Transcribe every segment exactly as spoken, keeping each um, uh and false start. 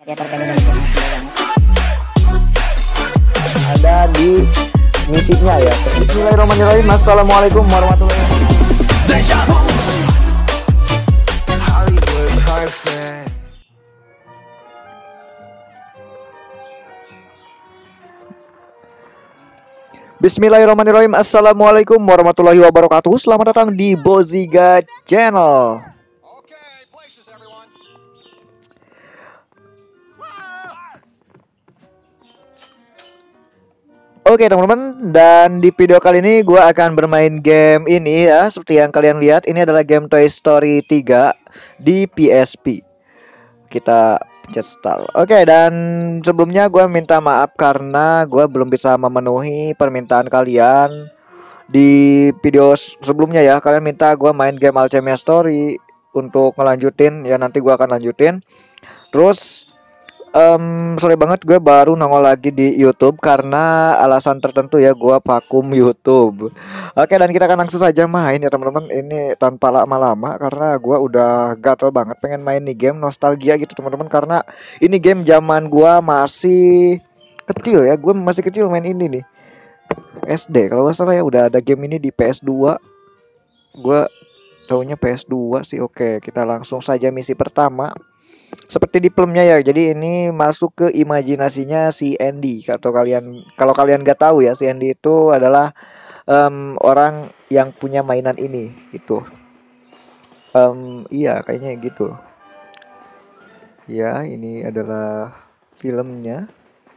Creator P D dari game banget. Ada di misinya ya. Bismillahirrahmanirrahim. Assalamualaikum warahmatullahi wabarakatuh. Bismillahirrahmanirrahim. Assalamualaikum warahmatullahi wabarakatuh. Selamat datang di Boziga Channel. Oke teman-teman, dan di video kali ini gue akan bermain game ini ya. Seperti yang kalian lihat, ini adalah game Toy Story tiga di P S P. Kita pencet start. Oke, dan sebelumnya gue minta maaf karena gue belum bisa memenuhi permintaan kalian di video sebelumnya ya. Kalian minta gue main game Alchemia Story untuk ngelanjutin ya, nanti gue akan lanjutin. Terus Um, sorry banget gue baru nongol lagi di YouTube karena alasan tertentu ya, gue vakum YouTube. Oke, dan kita akan langsung saja main ya teman-teman. Ini tanpa lama-lama karena gue udah gatel banget pengen main nih game, nostalgia gitu teman-teman. Karena ini game zaman gue masih kecil ya, gue masih kecil main ini nih, S D kalau nggak salah ya. Udah ada game ini di P S dua, gue taunya P S dua sih. Oke, kita langsung saja misi pertama. Seperti di filmnya ya, jadi ini masuk ke imajinasinya si Andy. Atau kalian, kalau kalian gak tahu ya, si Andy itu adalah um, orang yang punya mainan ini gitu. Um, iya kayaknya gitu. Ya, ini adalah filmnya,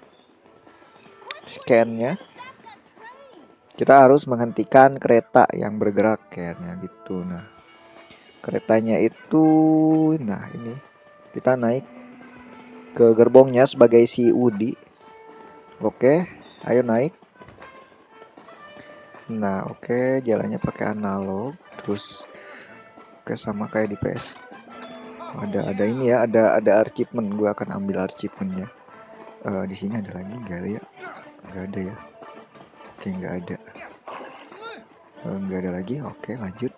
scan-nya. Kita harus menghentikan kereta yang bergerak kayaknya gitu. Nah, keretanya itu, nah ini kita naik ke gerbongnya sebagai si Woody. Oke, ayo naik. Nah, oke, jalannya pakai analog. Terus oke, sama kayak di P S. Ada ada ini ya, ada ada achievement. Gue akan ambil achievementnya. Uh, di sini ada lagi nggak ya? Nggak ada ya. Oke, nggak ada. Uh, nggak ada lagi. Oke, lanjut.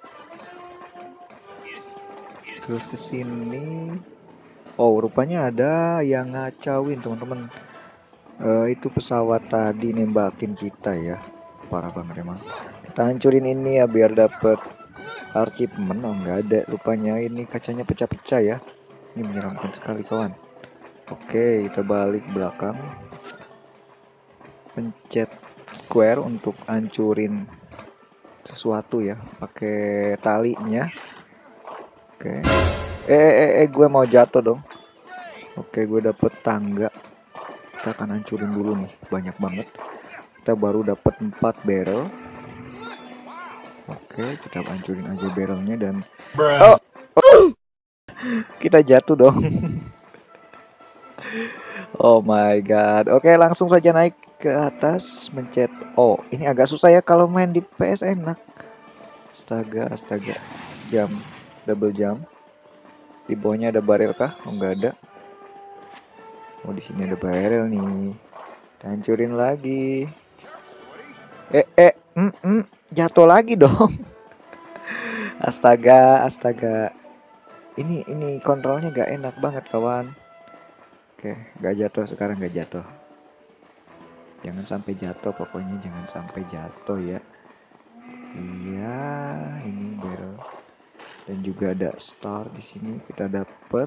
Terus ke sini. Oh, rupanya ada yang ngacauin teman-teman. Uh, itu pesawat tadi nembakin kita ya. Parah banget emang. Kita hancurin ini ya biar dapet achievement. Oh, nggak ada rupanya. Ini kacanya pecah-pecah ya. Ini menyeramkan sekali kawan. Oke, kita balik belakang. Pencet square untuk hancurin sesuatu ya, pakai talinya. Oke. Eh eh eh, eh gue mau jatuh dong. Oke, gue dapet tangga. Kita akan hancurin dulu nih, banyak banget. Kita baru dapet empat barrel. Oke, kita hancurin aja barrelnya dan oh, oh. Kita jatuh dong. Oh my god. Oke, langsung saja naik ke atas, mencet oh, ini agak susah ya kalau main di P S enak. Astaga, astaga. Jam, double jump. Di bawahnya ada barel kah? Oh, enggak ada. Oh, di sini ada barel nih. Kita hancurin lagi. Eh, eh, mm, mm, jatuh lagi dong. Astaga, astaga. Ini, ini kontrolnya gak enak banget kawan. Oke, gak jatuh sekarang, gak jatuh. Jangan sampai jatuh, pokoknya jangan sampai jatuh ya. Iya, ini barrel. Dan juga ada star di sini kita dapat.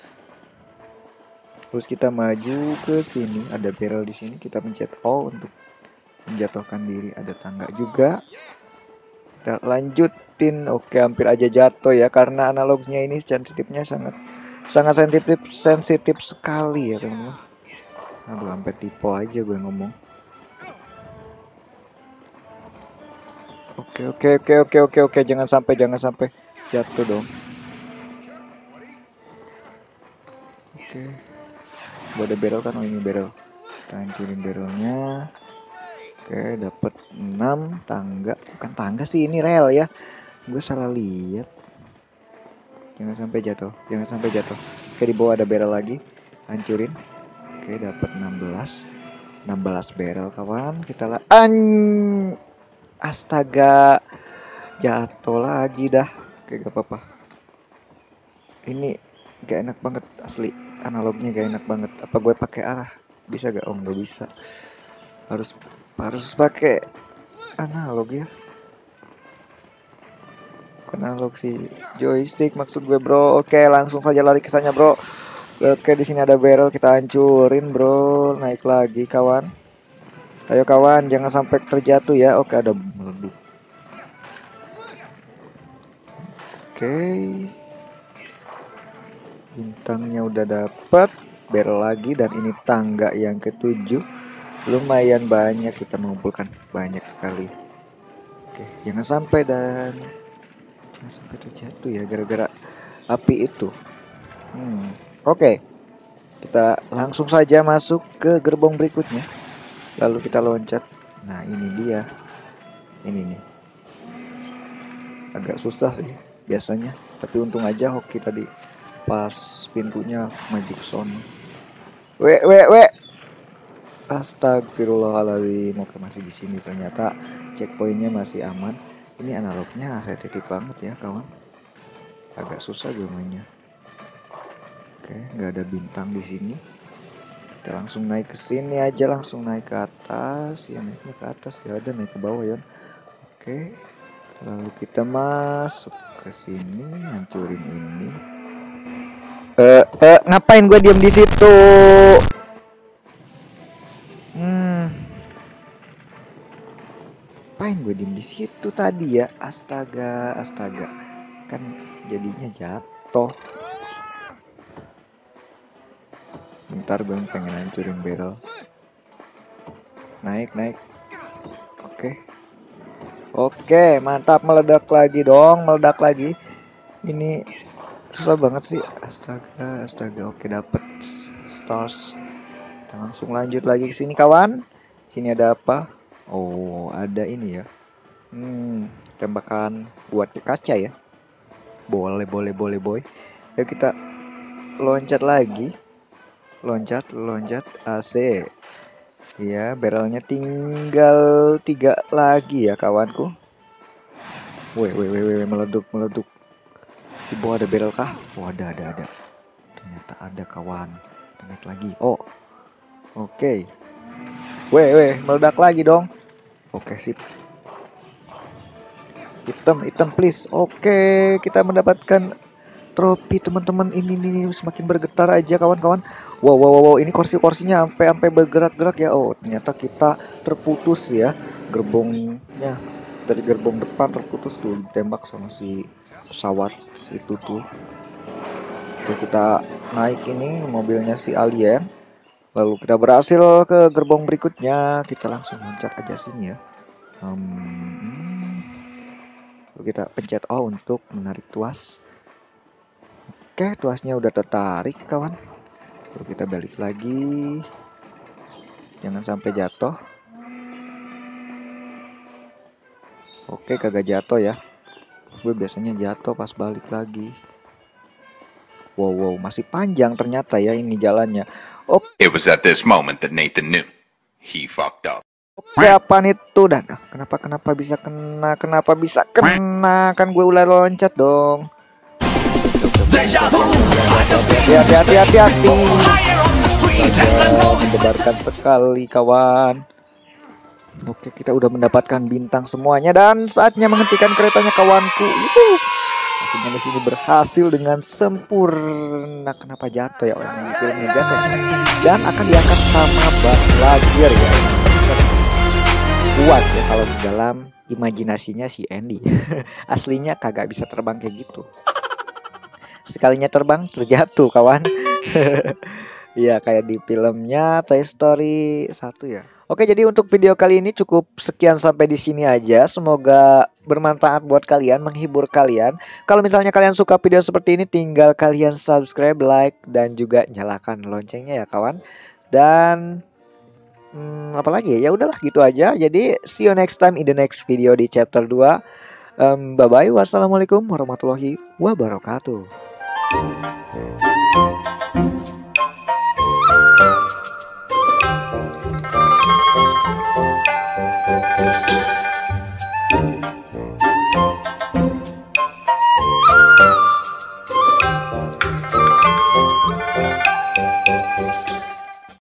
Terus kita maju ke sini, ada barrel di sini, kita pencet O untuk menjatuhkan diri. Ada tangga juga. Kita lanjutin. Oke, hampir aja jatuh ya karena analognya ini sensitifnya sangat sangat sensitif sensitif sekali ya teman-teman. Aduh, sampai tipe aja gue ngomong. Oke, oke, oke, oke, oke, oke, jangan sampai jangan sampai jatuh dong. Oke. Gua ada barrel kan? Oh, ini barrel. Kita hancurin barrelnya. Oke, dapat enam tangga. Bukan tangga sih, ini rel ya. Gue salah lihat. Jangan sampai jatuh. Jangan sampai jatuh. Oke, di bawah ada barrel lagi. Hancurin. Oke, dapat enam belas. enam belas barrel kawan. Kita lah an astaga. Jatuh lagi dah. Oke, gak apa-apa. Ini gak enak banget asli. analognya gak enak banget. Apa gue pakai arah? Bisa gak? Oh nggak bisa. Harus harus pakai analog ya. Bukan analog sih, joystick maksud gue bro. Oke langsung saja lari ke sana bro. Oke di sini ada barrel, kita hancurin bro. Naik lagi kawan. Ayo kawan, jangan sampai terjatuh ya. Oke ada meleduk. Oke. Bintangnya udah dapet. Barrel lagi dan ini tangga yang ketujuh. Lumayan banyak kita mengumpulkan, banyak sekali. Oke, jangan sampai dan jangan sampai terjatuh ya gara-gara api itu. Hmm, oke. Kita langsung saja masuk ke gerbong berikutnya. Lalu kita loncat. Nah, ini dia. Ini nih. Agak susah sih biasanya, tapi untung aja hoki tadi pas pintunya maju ke sono. Wek, wek, wek. Astagfirullahaladzim. Oke masih di sini ternyata checkpointnya masih aman. Ini analognya saya titip banget ya kawan. Agak susah gue mainnya. Oke nggak ada bintang di sini. Kita langsung naik ke sini aja, langsung naik ke atas. Ya naiknya ke atas gak ada, naik ke bawah ya. Oke. Lalu kita masuk ke sini, hancurin ini. Eh, uh, ngapain gue diem di situ? Hmm. Ngapain gue diem di situ tadi ya? Astaga, astaga. Kan jadinya jatuh. Bentar gue pengen hancurin barrel. Naik, naik. Oke. Oke, mantap, meledak lagi dong, meledak lagi. Ini susah banget sih. Astaga, astaga. Oke, dapet stars. Kita langsung lanjut lagi ke sini kawan. Sini ada apa? Oh, ada ini ya. Hmm, tembakan buat kaca ya. Boleh, boleh, boleh, boy. Ayo kita loncat lagi. Loncat, loncat A C. Ya, barrelnya tinggal tiga lagi ya kawanku. Weh, weh, weh, weh, meleduk, meleduk. Di bawah ada barrel kah? Oh, ada, ada, ada. Ternyata ada kawan. Kita naik lagi. Oh, oke. Okay. Weh, weh, meledak lagi dong. Oke, okay, sip. Hitam, hitam, please. Oke, okay, kita mendapatkan trofi teman-teman. Ini nih semakin bergetar aja kawan-kawan. Wow, wow, wow, ini kursi-kursinya sampai sampai bergerak-gerak ya. Oh, ternyata kita terputus ya. Gerbongnya dari gerbong depan terputus tuh, ditembak sama si pesawat itu tuh. Oke, kita naik ini mobilnya si alien. Lalu kita berhasil ke gerbong berikutnya. Kita langsung loncat aja sini ya. Hmm. Lalu kita pencet O untuk menarik tuas. Oke, tuasnya udah tertarik kawan. Lalu kita balik lagi. Jangan sampai jatuh. Oke, kagak jatuh ya. Gue biasanya jatuh pas balik lagi. Wow, wow, masih panjang ternyata ya ini jalannya. Oke. It was at this moment that Nathan knew he fucked up. Oke, apa itu dan kenapa kenapa bisa kena? Kenapa bisa kena? Kan gue udah loncat dong. Hati-hati, hati-hati, hati-hati. Mendebarkan sekali kawan. Oke, kita udah mendapatkan bintang semuanya dan saatnya menghentikan keretanya kawanku. Yuhu. Akhirnya di sini berhasil dengan sempurna. Kenapa jatuh ya orang ini filmnya jatuh? Dan akan diangkat sama Buzz Lightyear ya. Kuat ya kalau di dalam imajinasinya si Andy. Aslinya kagak bisa terbang kayak gitu. Sekalinya terbang terjatuh kawan. Iya kayak di filmnya Toy Story satu ya. Oke, jadi untuk video kali ini cukup sekian sampai di sini aja. Semoga bermanfaat buat kalian, menghibur kalian. Kalau misalnya kalian suka video seperti ini, tinggal kalian subscribe, like, dan juga nyalakan loncengnya ya kawan. Dan hmm, apalagi ya, ya udahlah gitu aja. Jadi see you next time in the next video di chapter dua. Um, bye bye. Wassalamualaikum warahmatullahi wabarakatuh.